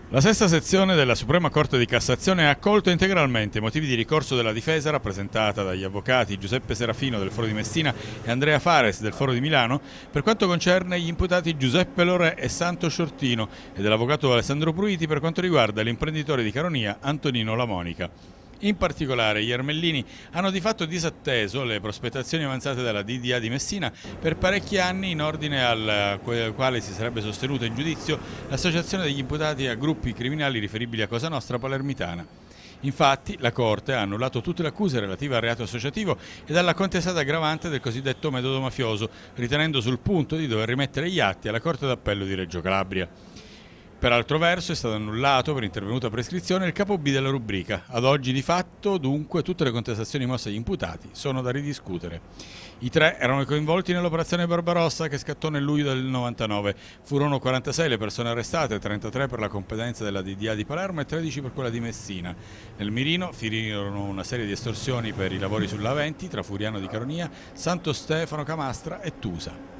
La sesta sezione della Suprema Corte di Cassazione ha accolto integralmente i motivi di ricorso della difesa rappresentata dagli avvocati Giuseppe Serafino del Foro di Messina e Andrea Fares del Foro di Milano per quanto concerne gli imputati Giuseppe Lorè e Santo Sciortino e dell'avvocato Alessandro Pruiti per quanto riguarda l'imprenditore di Caronia Antonino La Monica. In particolare gli Ermellini hanno di fatto disatteso le prospettazioni avanzate dalla DDA di Messina per parecchi anni in ordine al quale si sarebbe sostenuta in giudizio l'associazione degli imputati a gruppi criminali riferibili a Cosa Nostra palermitana. Infatti la Corte ha annullato tutte le accuse relative al reato associativo e alla contestata aggravante del cosiddetto metodo mafioso, ritenendo sul punto di dover rimettere gli atti alla Corte d'Appello di Reggio Calabria. Per altro verso è stato annullato per intervenuta prescrizione il capo B della rubrica. Ad oggi di fatto, dunque, tutte le contestazioni mosse agli imputati sono da ridiscutere. I tre erano coinvolti nell'operazione Barbarossa che scattò nel luglio del 99. Furono 46 le persone arrestate, 33 per la competenza della DDA di Palermo e 13 per quella di Messina. Nel mirino finirono una serie di estorsioni per i lavori sulla A20 tra Furiano di Caronia, Santo Stefano Camastra e Tusa.